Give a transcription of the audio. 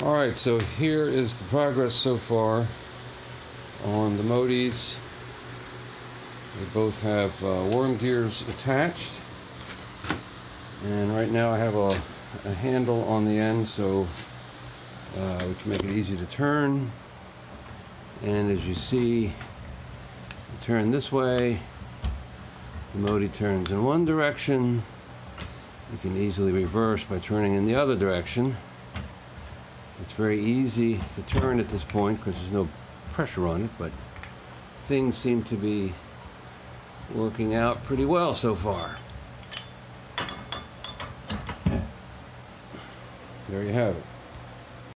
Alright, so here is the progress so far on the modis. They both have worm gears attached, and right now I have a handle on the end so we can make it easy to turn. And as you see, you turn this way, the modi turns in one direction. You can easily reverse by turning in the other direction. It's very easy to turn at this point because there's no pressure on it, but things seem to be working out pretty well so far. There you have it.